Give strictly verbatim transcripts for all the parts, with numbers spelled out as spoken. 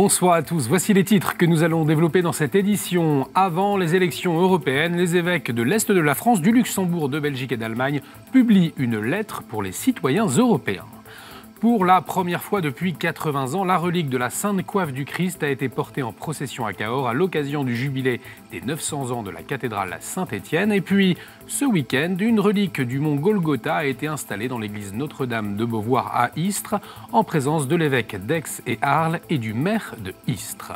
Bonsoir à tous, voici les titres que nous allons développer dans cette édition. Avant les élections européennes, les évêques de l'Est de la France, du Luxembourg, de Belgique et d'Allemagne publient une lettre pour les citoyens européens. Pour la première fois depuis quatre-vingts ans, la relique de la Sainte Coiffe du Christ a été portée en procession à Cahors à l'occasion du jubilé des neuf cents ans de la cathédrale Saint-Étienne. Et puis, ce week-end, une relique du mont Golgotha a été installée dans l'église Notre-Dame de Beauvoir à Istres, en présence de l'évêque d'Aix et Arles et du maire de Istres.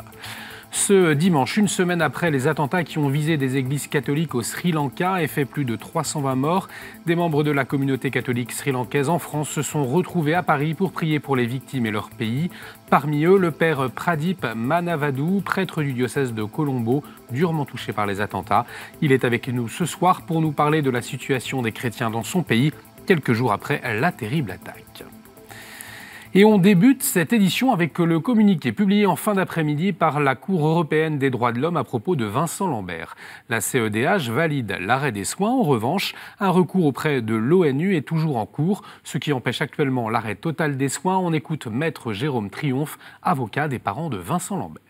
Ce dimanche, une semaine après les attentats qui ont visé des églises catholiques au Sri Lanka et fait plus de trois cent vingt morts, des membres de la communauté catholique sri-lankaise en France se sont retrouvés à Paris pour prier pour les victimes et leur pays. Parmi eux, le père Pradip Manavadou, prêtre du diocèse de Colombo, durement touché par les attentats. Il est avec nous ce soir pour nous parler de la situation des chrétiens dans son pays, quelques jours après la terrible attaque. Et on débute cette édition avec le communiqué publié en fin d'après-midi par la Cour européenne des droits de l'homme à propos de Vincent Lambert. La C E D H valide l'arrêt des soins. En revanche, un recours auprès de l'ONU est toujours en cours, ce qui empêche actuellement l'arrêt total des soins. On écoute Maître Jérôme Triomphe, avocat des parents de Vincent Lambert.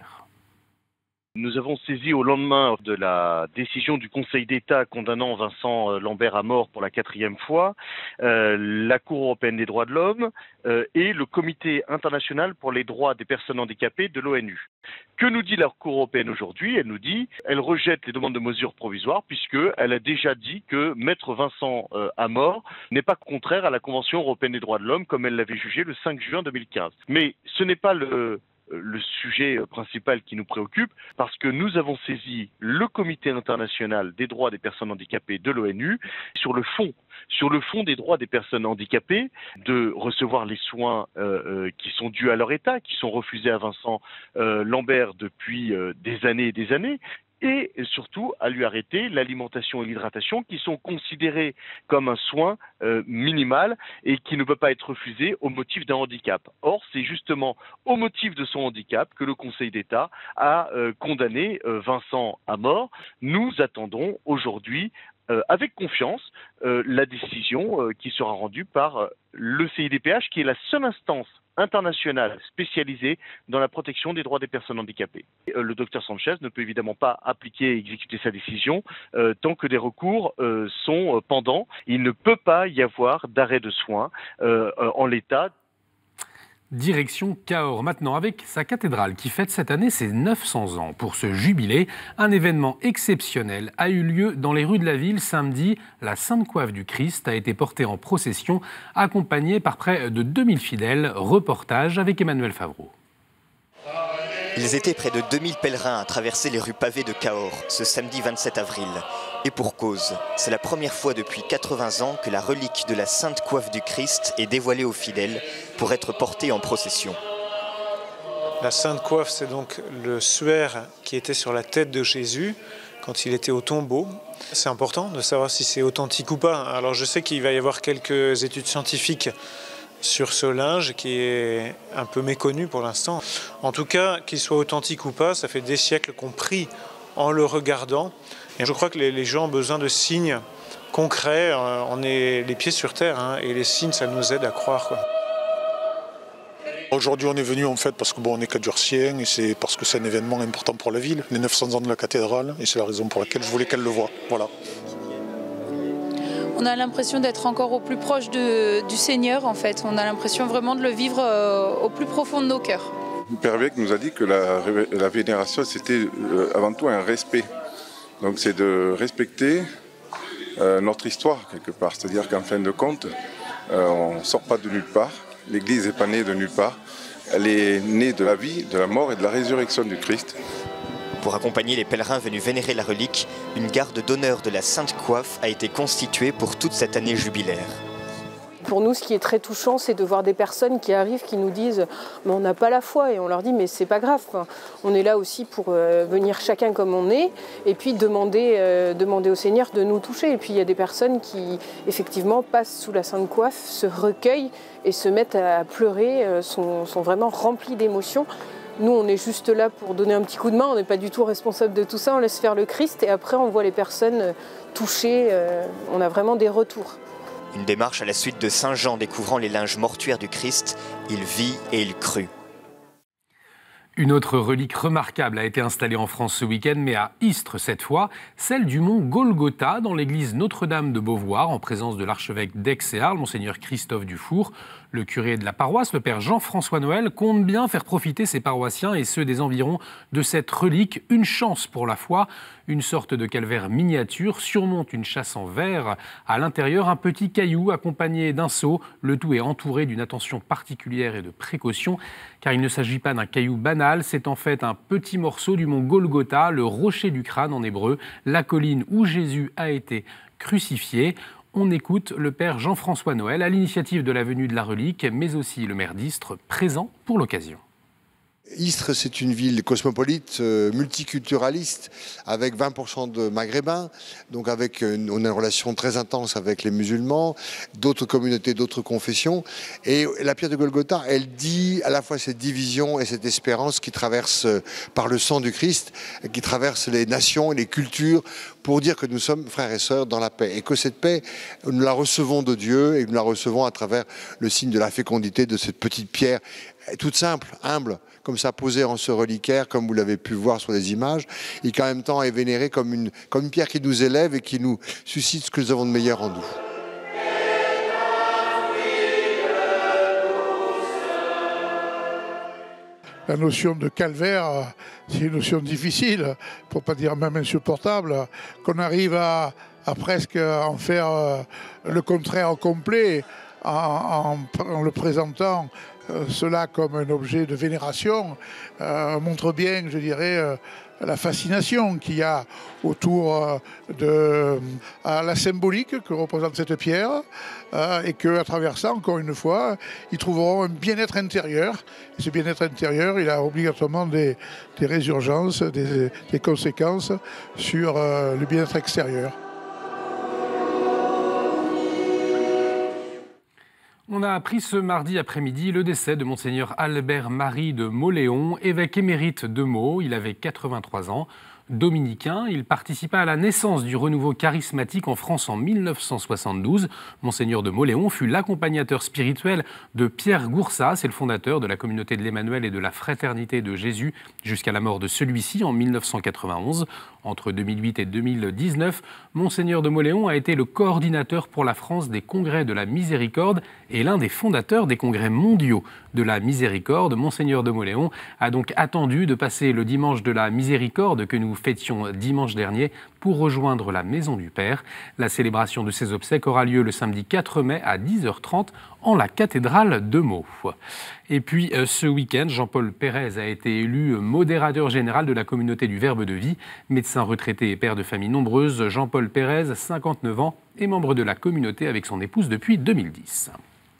Nous avons saisi au lendemain de la décision du Conseil d'État condamnant Vincent Lambert à mort pour la quatrième fois, euh, la Cour européenne des droits de l'homme euh, et le Comité international pour les droits des personnes handicapées de l'ONU. Que nous dit la Cour européenne aujourd'hui? Elle nous dit elle rejette les demandes de mesures provisoires puisqu'elle a déjà dit que mettre Vincent euh, à mort n'est pas contraire à la Convention européenne des droits de l'homme comme elle l'avait jugé le cinq juin deux mille quinze. Mais ce n'est pas le... le sujet principal qui nous préoccupe, parce que nous avons saisi le Comité international des droits des personnes handicapées de l'ONU sur le fond, sur le fond des droits des personnes handicapées, de recevoir les soins euh, euh, qui sont dus à leur état, qui sont refusés à Vincent euh, Lambert depuis euh, des années et des années, et surtout à lui arrêter l'alimentation et l'hydratation qui sont considérés comme un soin euh, minimal et qui ne peut pas être refusé au motif d'un handicap. Or, c'est justement au motif de son handicap que le Conseil d'État a euh, condamné euh, Vincent à mort. Nous attendons aujourd'hui euh, avec confiance euh, la décision euh, qui sera rendue par euh, le C I D P H, qui est la seule instance internationale spécialisée dans la protection des droits des personnes handicapées. Euh, le docteur Sanchez ne peut évidemment pas appliquer et exécuter sa décision euh, tant que des recours euh, sont euh, pendants. Il ne peut pas y avoir d'arrêt de soins euh, euh, en l'état. Direction Cahors maintenant avec sa cathédrale qui fête cette année ses neuf cents ans. Pour ce jubilé, un événement exceptionnel a eu lieu dans les rues de la ville samedi. La Sainte Coiffe du Christ a été portée en procession, accompagnée par près de deux mille fidèles. Reportage avec Emmanuel Favreau. Ils étaient près de deux mille pèlerins à traverser les rues pavées de Cahors ce samedi vingt-sept avril. Et pour cause, c'est la première fois depuis quatre-vingts ans que la relique de la Sainte Coiffe du Christ est dévoilée aux fidèles pour être portée en procession. La Sainte Coiffe, c'est donc le suaire qui était sur la tête de Jésus quand il était au tombeau. C'est important de savoir si c'est authentique ou pas. Alors je sais qu'il va y avoir quelques études scientifiques sur ce linge qui est un peu méconnu pour l'instant. En tout cas, qu'il soit authentique ou pas, ça fait des siècles qu'on prie en le regardant. Et je crois que les gens ont besoin de signes concrets. On est les pieds sur terre hein, et les signes, ça nous aide à croire, quoi. Aujourd'hui, on est venu en fait parce que bon, on est cadurcien et c'est parce que c'est un événement important pour la ville, les neuf cents ans de la cathédrale, et c'est la raison pour laquelle je voulais qu'elle le voie. Voilà. On a l'impression d'être encore au plus proche de, du Seigneur, en fait. On a l'impression vraiment de le vivre euh, au plus profond de nos cœurs. Le Père évêque nous a dit que la, la vénération, c'était euh, avant tout un respect. Donc c'est de respecter euh, notre histoire, quelque part. C'est-à-dire qu'en fin de compte, euh, on ne sort pas de nulle part. L'Église n'est pas née de nulle part. Elle est née de la vie, de la mort et de la résurrection du Christ. Pour accompagner les pèlerins venus vénérer la relique, une garde d'honneur de la Sainte Coiffe a été constituée pour toute cette année jubilaire. Pour nous, ce qui est très touchant, c'est de voir des personnes qui arrivent, qui nous disent « mais on n'a pas la foi » et on leur dit « mais c'est pas grave, on est là aussi pour euh, venir chacun comme on est et puis demander, euh, demander au Seigneur de nous toucher ». Et puis il y a des personnes qui, effectivement, passent sous la Sainte Coiffe, se recueillent et se mettent à pleurer, euh, sont, sont vraiment remplis d'émotions. Nous, on est juste là pour donner un petit coup de main, on n'est pas du tout responsable de tout ça, on laisse faire le Christ et après on voit les personnes touchées, euh, on a vraiment des retours. Une démarche à la suite de Saint Jean découvrant les linges mortuaires du Christ, il vit et il crut. Une autre relique remarquable a été installée en France ce week-end, mais à Istres cette fois, celle du mont Golgotha dans l'église Notre-Dame de Beauvoir, en présence de l'archevêque d'Aix et Arles, monseigneur Christophe Dufour. Le curé de la paroisse, le père Jean-François Noël, compte bien faire profiter ses paroissiens et ceux des environs de cette relique. Une chance pour la foi. Une sorte de calvaire miniature surmonte une châsse en verre. À l'intérieur, un petit caillou accompagné d'un seau. Le tout est entouré d'une attention particulière et de précaution, car il ne s'agit pas d'un caillou banal. C'est en fait un petit morceau du mont Golgotha, le rocher du crâne en hébreu, la colline où Jésus a été crucifié. On écoute le père Jean-François Noël à l'initiative de la venue de la relique, mais aussi le maire d'Istres, présent pour l'occasion. Istres, c'est une ville cosmopolite, euh, multiculturaliste, avec vingt pour cent de maghrébins, donc avec une, on a une relation très intense avec les musulmans, d'autres communautés, d'autres confessions. Et la pierre de Golgotha, elle dit à la fois cette division et cette espérance qui traverse euh, par le sang du Christ, qui traverse les nations et les cultures, pour dire que nous sommes frères et sœurs dans la paix. Et que cette paix, nous la recevons de Dieu et nous la recevons à travers le signe de la fécondité de cette petite pierre, toute simple, humble, comme ça posée en ce reliquaire, comme vous l'avez pu voir sur les images, et qui en même temps est vénérée comme une, comme une pierre qui nous élève et qui nous suscite ce que nous avons de meilleur en nous. La notion de calvaire, c'est une notion difficile, pour ne pas dire même insupportable, qu'on arrive à, à presque en faire le contraire complet en, en, en le présentant cela comme un objet de vénération, euh, montre bien, je dirais, euh, la fascination qu'il y a autour euh, de euh, la symbolique que représente cette pierre, euh, et qu'à travers ça, encore une fois, ils trouveront un bien-être intérieur. Et ce bien-être intérieur, il a obligatoirement des, des résurgences, des, des conséquences sur euh, le bien-être extérieur. On a appris ce mardi après-midi le décès de monseigneur Albert-Marie de Mauléon, évêque émérite de Meaux. Il avait quatre-vingt-trois ans. Dominicain, il participa à la naissance du renouveau charismatique en France en mille neuf cent soixante-douze. Monseigneur de Mauléon fut l'accompagnateur spirituel de Pierre Goursat, c'est le fondateur de la communauté de l'Emmanuel et de la Fraternité de Jésus, jusqu'à la mort de celui-ci en mille neuf cent quatre-vingt-onze. Entre deux mille huit et deux mille dix-neuf, Monseigneur de Mauléon a été le coordinateur pour la France des congrès de la Miséricorde et l'un des fondateurs des congrès mondiaux de la Miséricorde. Monseigneur de Mauléon a donc attendu de passer le dimanche de la Miséricorde que nous fêtions dimanche dernier pour rejoindre la Maison du Père. La célébration de ses obsèques aura lieu le samedi quatre mai à dix heures trente en la cathédrale de Meaux. Et puis ce week-end, Jean-Paul Pérez a été élu modérateur général de la communauté du Verbe de Vie. Médecin retraité et père de famille nombreuse, Jean-Paul Pérez, cinquante-neuf ans, est membre de la communauté avec son épouse depuis deux mille dix.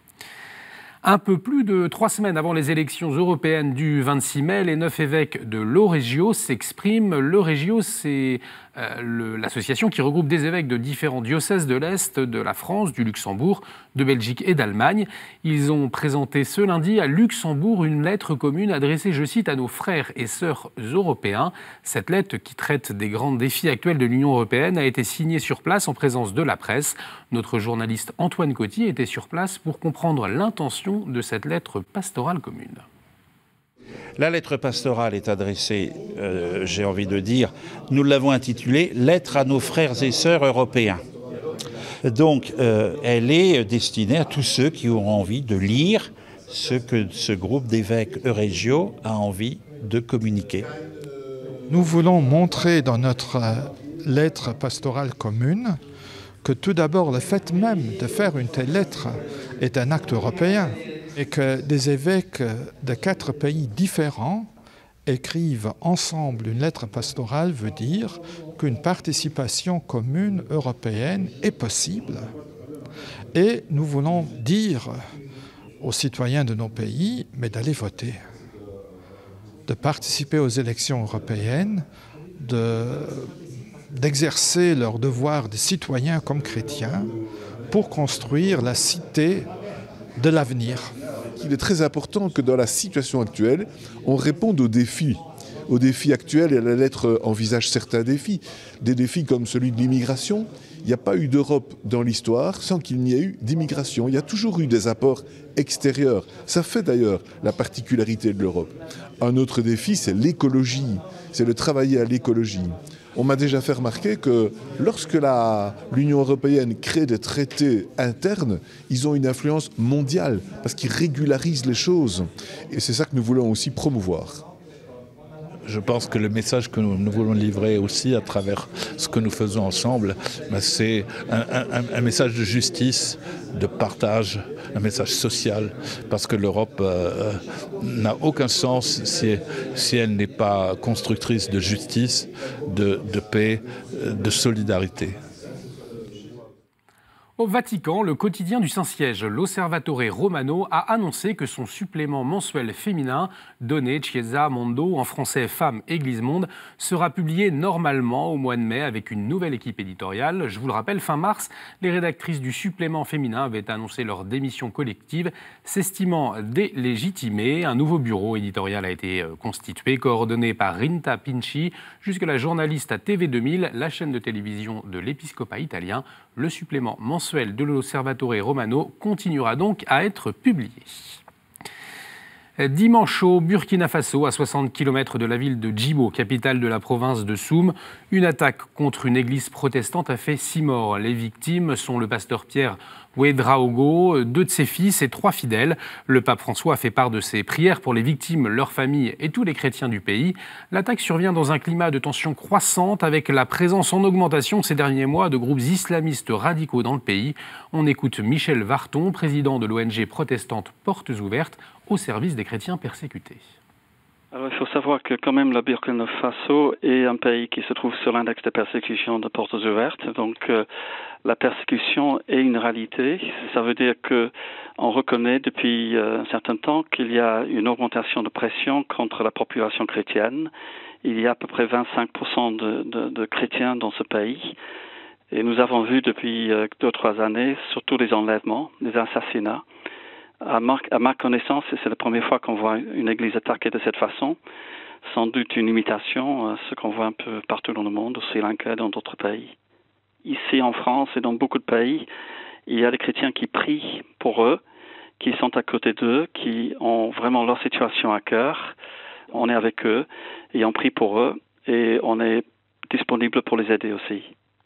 Un peu plus de trois semaines avant les élections européennes du vingt-six mai, les neuf évêques de l'Eurégio s'expriment. L'Eurégio, c'est euh, l'association qui regroupe des évêques de différents diocèses de l'Est, de la France, du Luxembourg, de Belgique et d'Allemagne. Ils ont présenté ce lundi à Luxembourg une lettre commune adressée, je cite, à nos frères et sœurs européens. Cette lettre, qui traite des grands défis actuels de l'Union européenne, a été signée sur place en présence de la presse. Notre journaliste Antoine Coty était sur place pour comprendre l'intention de cette lettre pastorale commune. La lettre pastorale est adressée, euh, j'ai envie de dire, nous l'avons intitulée « Lettre à nos frères et sœurs européens ». Donc, euh, elle est destinée à tous ceux qui auront envie de lire ce que ce groupe d'évêques Eurégio a envie de communiquer. Nous voulons montrer dans notre lettre pastorale commune que tout d'abord, le fait même de faire une telle lettre est un acte européen et que des évêques de quatre pays différents écrivent ensemble une lettre pastorale veut dire qu'une participation commune européenne est possible. Et nous voulons dire aux citoyens de nos pays, mais d'aller voter, de participer aux élections européennes, de... d'exercer leur devoir de citoyens comme chrétiens pour construire la cité de l'avenir. Il est très important que dans la situation actuelle, on réponde aux défis aux défis actuels et la lettre envisage certains défis. Des défis comme celui de l'immigration. Il n'y a pas eu d'Europe dans l'histoire sans qu'il n'y ait eu d'immigration. Il y a toujours eu des apports extérieurs. Ça fait d'ailleurs la particularité de l'Europe. Un autre défi, c'est l'écologie. C'est de travailler à l'écologie. On m'a déjà fait remarquer que lorsque l'Union européenne crée des traités internes, ils ont une influence mondiale parce qu'ils régularisent les choses. Et c'est ça que nous voulons aussi promouvoir. Je pense que le message que nous, nous voulons livrer aussi à travers ce que nous faisons ensemble, ben c'est un, un, un message de justice, de partage, un message social, parce que l'Europe euh, n'a aucun sens si, si elle n'est pas constructrice de justice, de, de paix, de solidarité. Au Vatican, le quotidien du Saint-Siège, l'Osservatore Romano, a annoncé que son supplément mensuel féminin, Donne, Chiesa, Mondo, en français Femmes, Église, Monde, sera publié normalement au mois de mai avec une nouvelle équipe éditoriale. Je vous le rappelle, fin mars, les rédactrices du supplément féminin avaient annoncé leur démission collective, s'estimant délégitimées. Un nouveau bureau éditorial a été constitué, coordonné par Rinta Pinci, jusque-là journaliste à T V deux mille, la chaîne de télévision de l'épiscopat italien. Le supplément mensuel de l'Osservatore Romano continuera donc à être publié. Dimanche au Burkina Faso, à soixante kilomètres de la ville de Djibo, capitale de la province de Soum, une attaque contre une église protestante a fait six morts. Les victimes sont le pasteur Pierre Ouedraogo, deux de ses fils et trois fidèles. Le pape François a fait part de ses prières pour les victimes, leurs familles et tous les chrétiens du pays. L'attaque survient dans un climat de tension croissante avec la présence en augmentation ces derniers mois de groupes islamistes radicaux dans le pays. On écoute Michel Varton, président de l'O N G protestante Portes Ouvertes, au service des chrétiens persécutés. Alors, il faut savoir que quand même le Burkina Faso est un pays qui se trouve sur l'index de persécution de Portes Ouvertes. Donc euh, la persécution est une réalité. Ça veut dire que on reconnaît depuis euh, un certain temps qu'il y a une augmentation de pression contre la population chrétienne. Il y a à peu près vingt-cinq pour cent de, de, de chrétiens dans ce pays. Et nous avons vu depuis euh, deux ou trois années surtout les enlèvements, les assassinats. À ma, à ma connaissance, c'est la première fois qu'on voit une église attaquée de cette façon. Sans doute une imitation à ce qu'on voit un peu partout dans le monde, au Sri Lanka et dans d'autres pays. Ici en France et dans beaucoup de pays, il y a des chrétiens qui prient pour eux, qui sont à côté d'eux, qui ont vraiment leur situation à cœur. On est avec eux et on prie pour eux et on est disponible pour les aider aussi.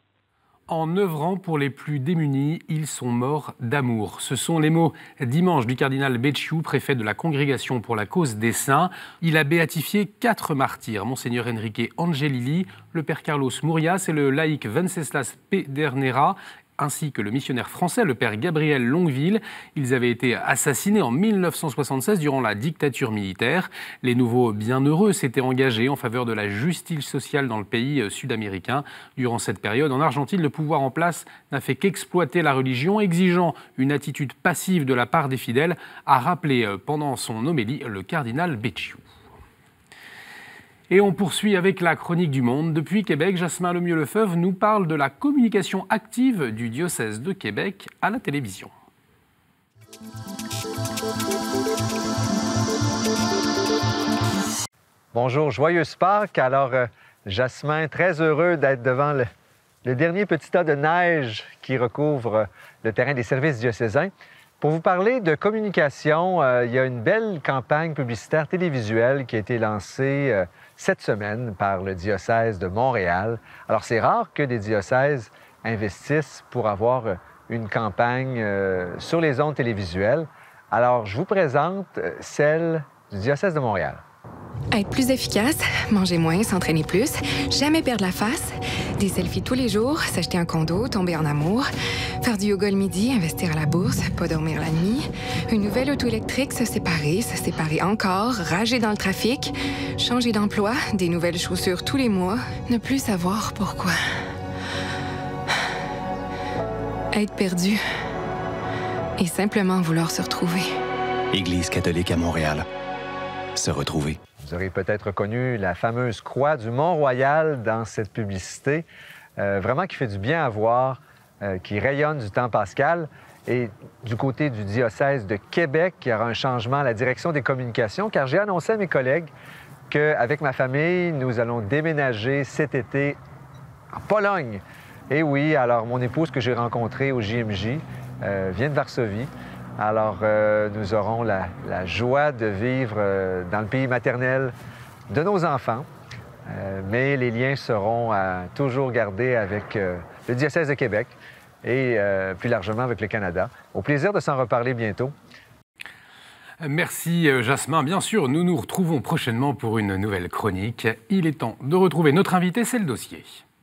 En œuvrant pour les plus démunis, ils sont morts d'amour. Ce sont les mots dimanche du cardinal Becciu, préfet de la Congrégation pour la cause des saints. Il a béatifié quatre martyrs, Monseigneur Enrique Angelilli, le père Carlos Murias et le laïc Venceslas Pedernera, ainsi que le missionnaire français, le père Gabriel Longueville. Ils avaient été assassinés en mille neuf cent soixante-seize durant la dictature militaire. Les nouveaux bienheureux s'étaient engagés en faveur de la justice sociale dans le pays sud-américain. Durant cette période, en Argentine, le pouvoir en place n'a fait qu'exploiter la religion, exigeant une attitude passive de la part des fidèles, a rappelé pendant son homélie le cardinal Becciu. Et on poursuit avec la chronique du Monde. Depuis Québec, Jasmin Lemieux-Lefebvre nous parle de la communication active du diocèse de Québec à la télévision. Bonjour, joyeuse Pâques. Alors, euh, Jasmin, très heureux d'être devant le, le dernier petit tas de neige qui recouvre le terrain des services diocésains. Pour vous parler de communication, euh, il y a une belle campagne publicitaire télévisuelle qui a été lancée euh, cette semaine par le diocèse de Montréal. Alors, c'est rare que des diocèses investissent pour avoir une campagne euh, sur les ondes télévisuelles. Alors, je vous présente celle du diocèse de Montréal. Être plus efficace, manger moins, s'entraîner plus, jamais perdre la face, des selfies tous les jours, s'acheter un condo, tomber en amour, faire du yoga le midi, investir à la bourse, pas dormir la nuit, une nouvelle auto électrique, se séparer, se séparer encore, rager dans le trafic, changer d'emploi, des nouvelles chaussures tous les mois, ne plus savoir pourquoi. Être perdu et simplement vouloir se retrouver. Église catholique à Montréal. Se retrouver. Vous aurez peut-être reconnu la fameuse croix du Mont-Royal dans cette publicité, euh, vraiment qui fait du bien à voir, euh, qui rayonne du temps pascal. Et du côté du diocèse de Québec, il y aura un changement à la direction des communications, car j'ai annoncé à mes collègues qu'avec ma famille, nous allons déménager cet été en Pologne. Et oui, alors mon épouse que j'ai rencontrée au J M J euh, vient de Varsovie. Alors euh, nous aurons la, la joie de vivre euh, dans le pays maternel de nos enfants. Euh, mais les liens seront euh, toujours gardés avec euh, le diocèse de Québec et euh, plus largement avec le Canada. Au plaisir de s'en reparler bientôt. Merci Jasmin. Bien sûr, nous nous retrouvons prochainement pour une nouvelle chronique. Il est temps de retrouver notre invité, c'est le dossier.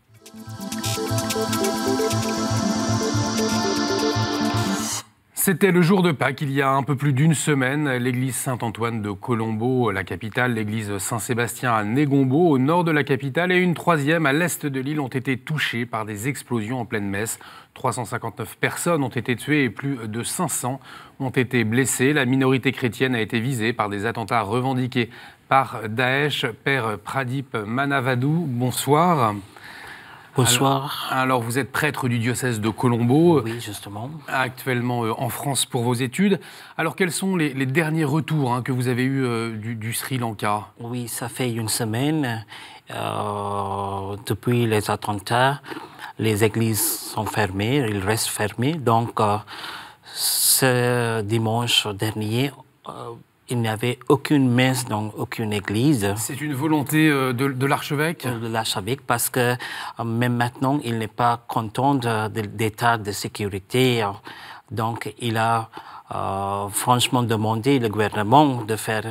C'était le jour de Pâques, il y a un peu plus d'une semaine. L'église Saint-Antoine de Colombo, la capitale, l'église Saint-Sébastien à Négombo, au nord de la capitale, et une troisième à l'est de l'île ont été touchées par des explosions en pleine messe. trois cent cinquante-neuf personnes ont été tuées et plus de cinq cents ont été blessées. La minorité chrétienne a été visée par des attentats revendiqués par Daesh. Père Pradip Manavadou, bonsoir. Bonsoir. Alors, alors, vous êtes prêtre du diocèse de Colombo. Oui, justement. Actuellement euh, en France pour vos études. Alors, quels sont les, les derniers retours hein, que vous avez eus euh, du, du Sri Lanka? Oui, ça fait une semaine. Euh, depuis les attentats, les églises sont fermées, ils restent fermées. Donc, euh, ce dimanche dernier, euh, il n'y avait aucune messe dans aucune église. C'est une volonté de, de l'archevêque? De l'archevêque, parce que même maintenant, il n'est pas content de, de l'état de sécurité. Donc, il a euh, franchement demandé au gouvernement de faire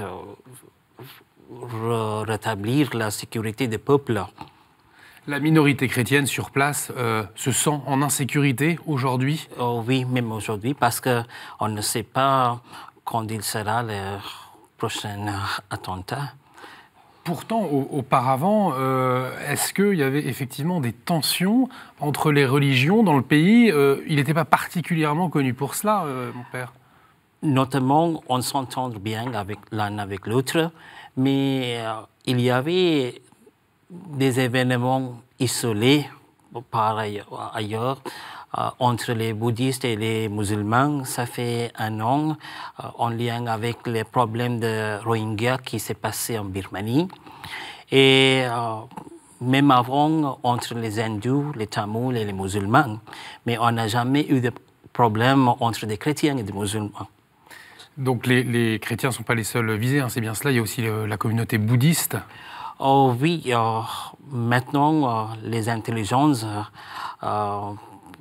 euh, rétablir la sécurité des peuples. La minorité chrétienne sur place euh, se sent en insécurité aujourd'hui? Oh, oui, même aujourd'hui, parce qu'on ne sait pas quand il sera le prochain attentat. Pourtant, au, auparavant, euh, est-ce qu'il y avait effectivement des tensions entre les religions dans le pays? euh, Il n'était pas particulièrement connu pour cela, euh, mon père. Notamment, on s'entend bien avec l'un avec l'autre, mais euh, il y avait des événements isolés par ailleurs, ailleurs euh, entre les bouddhistes et les musulmans. Ça fait un an, euh, en lien avec les problèmes de Rohingya qui s'est passé en Birmanie. Et euh, même avant, entre les hindous, les tamouls et les musulmans. Mais on n'a jamais eu de problème entre des chrétiens et des musulmans. Donc les, les chrétiens ne sont pas les seuls visés, hein, c'est bien cela. Il y a aussi le, la communauté bouddhiste. Oh oui, euh, maintenant, euh, les intelligences euh,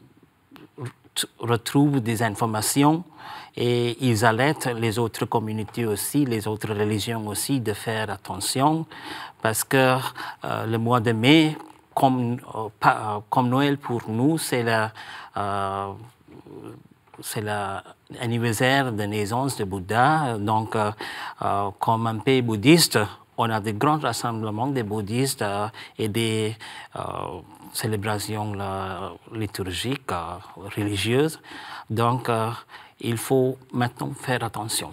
retrouvent des informations et ils alertent les autres communautés aussi, les autres religions aussi, de faire attention parce que euh, le mois de mai, comme, euh, pas, euh, comme Noël pour nous, c'est la... Euh, c'est l'anniversaire de naissance de Bouddha. Donc, euh, euh, comme un pays bouddhiste, on a des grands rassemblements des bouddhistes euh, et des euh, célébrations là, liturgiques, euh, religieuses. Donc, euh, il faut maintenant faire attention.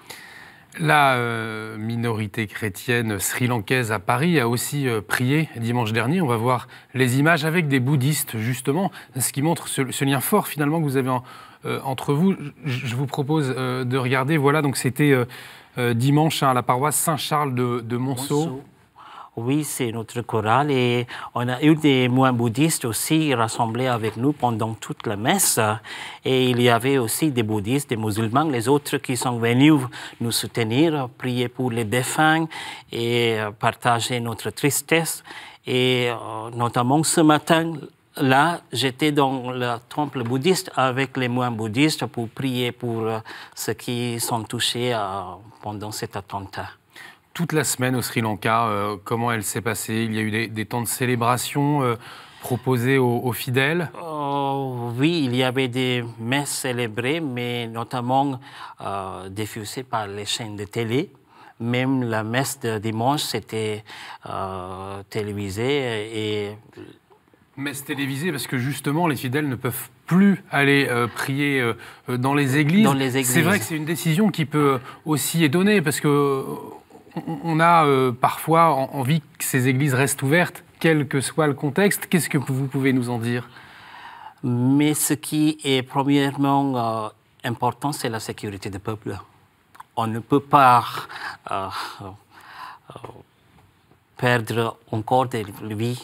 La euh, minorité chrétienne sri-lankaise à Paris a aussi euh, prié dimanche dernier. On va voir les images avec des bouddhistes, justement, ce qui montre ce, ce lien fort, finalement, que vous avez en, euh, entre vous. Je, je vous propose euh, de regarder. Voilà, donc c'était euh, euh, dimanche hein, à la paroisse Saint-Charles de, de Monceau. Monceau. Oui, c'est notre chorale et on a eu des moines bouddhistes aussi rassemblés avec nous pendant toute la messe. Et il y avait aussi des bouddhistes, des musulmans, les autres qui sont venus nous soutenir, prier pour les défunts et partager notre tristesse. Et euh, notamment ce matin, là, j'étais dans le temple bouddhiste avec les moines bouddhistes pour prier pour euh, ceux qui sont touchés euh, pendant cet attentat. Toute la semaine au Sri Lanka, euh, comment elle s'est passée? Il y a eu des, des temps de célébration euh, proposés aux, aux fidèles? Oh, oui, il y avait des messes célébrées, mais notamment euh, diffusées par les chaînes de télé. Même la messe de dimanche, c'était euh, télévisé et... Messe télévisée, parce que justement, les fidèles ne peuvent plus aller euh, prier euh, dans les églises. Dans les églises. C'est vrai que c'est une décision qui peut aussi étonner, parce que... On a euh, parfois envie que ces églises restent ouvertes, quel que soit le contexte. Qu'est-ce que vous pouvez nous en dire? Mais ce qui est premièrement euh, important, c'est la sécurité du peuple. On ne peut pas euh, euh, perdre encore des vies.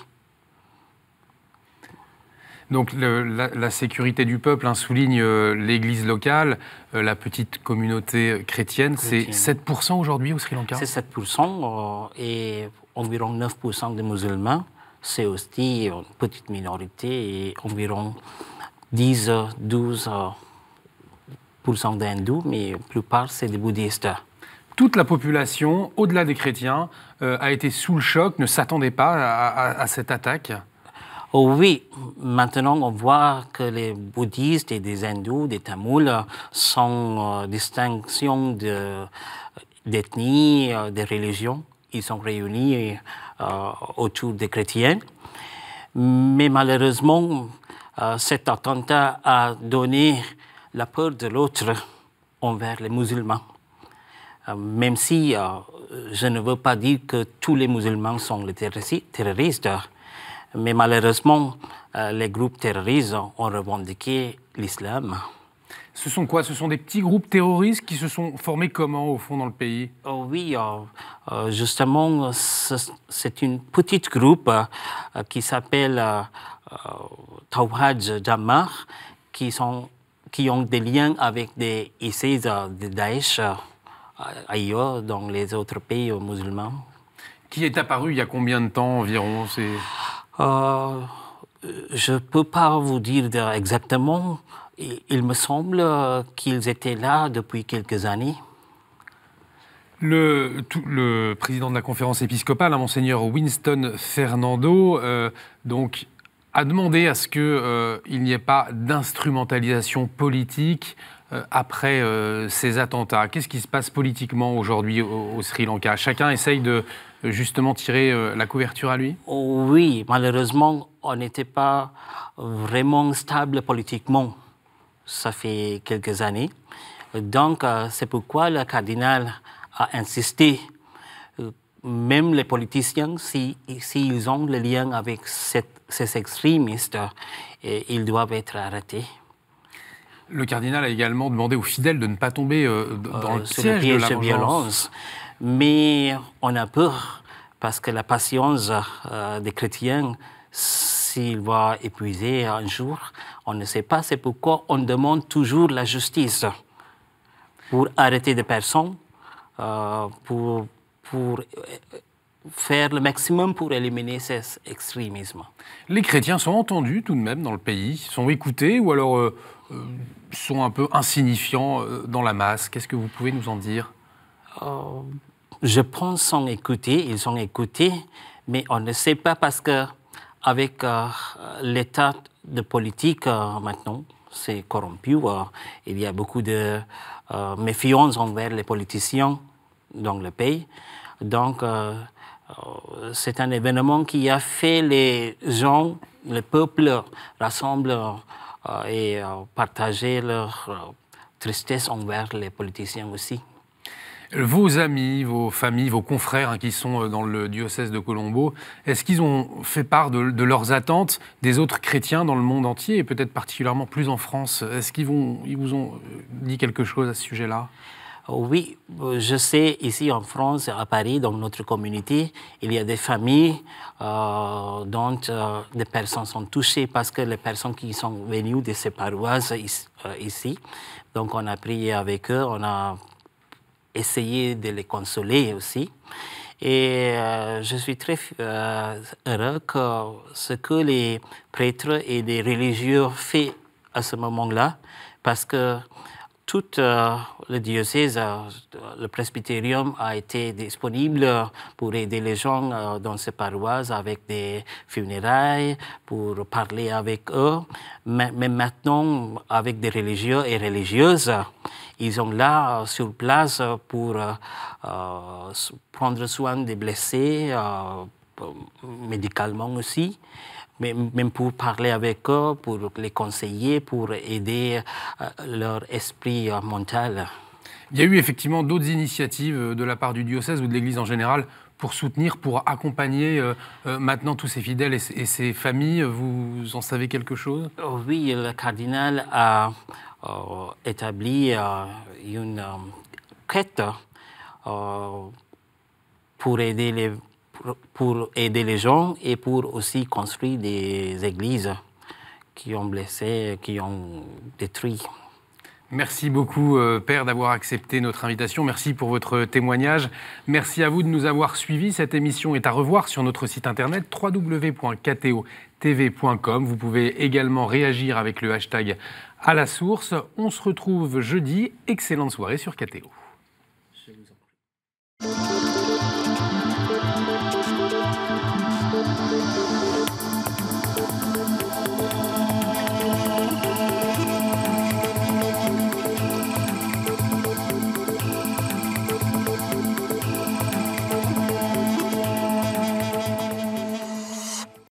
Donc le, la, la sécurité du peuple hein, souligne euh, l'Église locale, euh, la petite communauté chrétienne. C'est sept pour cent aujourd'hui au Sri Lanka. C'est sept pour cent euh, et environ neuf pour cent de musulmans. C'est aussi une petite minorité et environ dix à douze pour cent d'hindous, mais la plupart c'est des bouddhistes. Toute la population, au-delà des chrétiens, euh, a été sous le choc, ne s'attendait pas à, à, à cette attaque. Oh oui, maintenant on voit que les bouddhistes et des hindous, des tamouls, sont euh, distinctions de, d'ethnie, euh, de religion. Ils sont réunis euh, autour des chrétiens. Mais malheureusement, euh, cet attentat a donné la peur de l'autre envers les musulmans. Euh, même si euh, je ne veux pas dire que tous les musulmans sont les terroristes, mais malheureusement, euh, les groupes terroristes ont revendiqué l'islam. Ce sont quoi? Ce sont des petits groupes terroristes qui se sont formés comment, au fond, dans le pays? Oh oui, euh, euh, justement, c'est une petite groupe euh, qui s'appelle euh, Tawhid Jamaah, qui, sont, qui ont des liens avec des I S I S, euh, de Daesh, euh, ailleurs, dans les autres pays euh, musulmans. Qui est apparu il y a combien de temps environ? Euh, je ne peux pas vous dire exactement. Il me semble qu'ils étaient là depuis quelques années. Le, tout, le président de la conférence épiscopale, hein, Monseigneur Winston Fernando, euh, donc, a demandé à ce qu'il euh, n'y ait pas d'instrumentalisation politique euh, après euh, ces attentats. Qu'est-ce qui se passe politiquement aujourd'hui au, au Sri Lanka? Chacun essaye de justement tirer euh, la couverture à lui? Oh, oui, malheureusement, on n'était pas vraiment stable politiquement. Ça fait quelques années. Donc, euh, c'est pourquoi le cardinal a insisté, euh, même les politiciens, s'ils si, si ont le lien avec cette, ces extrémistes, euh, ils doivent être arrêtés. Le cardinal a également demandé aux fidèles de ne pas tomber euh, dans euh, le piège de la violence. Mais on a peur, parce que la patience euh, des chrétiens, s'il va épuiser un jour, on ne sait pas. C'est pourquoi on demande toujours la justice pour arrêter des personnes, euh, pour, pour faire le maximum pour éliminer ces extrémismes. Les chrétiens sont entendus tout de même dans le pays, sont écoutés ou alors euh, euh, sont un peu insignifiants euh, dans la masse? Qu'est-ce que vous pouvez nous en dire? euh, Je pense qu'ils sont écoutés, ils sont écoutés, mais on ne sait pas parce que avec euh, l'état de politique euh, maintenant, c'est corrompu. Euh, il y a beaucoup de euh, méfiance envers les politiciens dans le pays. Donc, euh, euh, c'est un événement qui a fait les gens, le peuple, rassembler euh, et euh, partager leur euh, tristesse envers les politiciens aussi. Vos amis, vos familles, vos confrères hein, qui sont dans le diocèse de Colombo, est-ce qu'ils ont fait part de, de leurs attentes des autres chrétiens dans le monde entier et peut-être particulièrement plus en France? Est-ce qu'ils vont, ils vous ont dit quelque chose à ce sujet-là? Oui, je sais, ici en France, à Paris, dans notre communauté, il y a des familles euh, dont euh, des personnes sont touchées parce que les personnes qui sont venues de ces paroisses ici, donc on a prié avec eux, on a essayer de les consoler aussi. Et euh, je suis très euh, heureux que ce que les prêtres et les religieux font à ce moment-là, parce que tout euh, le diocèse, euh, le presbytérium a été disponible pour aider les gens euh, dans ces paroisses avec des funérailles, pour parler avec eux. Mais, mais maintenant, avec des religieux et religieuses, ils sont là euh, sur place pour euh, euh, prendre soin des blessés, euh, médicalement aussi. Mais même pour parler avec eux, pour les conseiller, pour aider euh, leur esprit euh, mental. Il y a eu effectivement d'autres initiatives de la part du diocèse ou de l'Église en général pour soutenir, pour accompagner euh, euh, maintenant tous ces fidèles et, et ces familles. Vous en savez quelque chose? Oui, le cardinal a euh, établi euh, une euh, quête euh, pour aider les pour, pour aider les gens et pour aussi construire des églises qui ont blessé, qui ont détruit. Merci beaucoup, euh, Père, d'avoir accepté notre invitation. Merci pour votre témoignage. Merci à vous de nous avoir suivis. Cette émission est à revoir sur notre site internet w w w point k t o t v point com. Vous pouvez également réagir avec le hashtag à la source. On se retrouve jeudi. Excellente soirée sur K T O.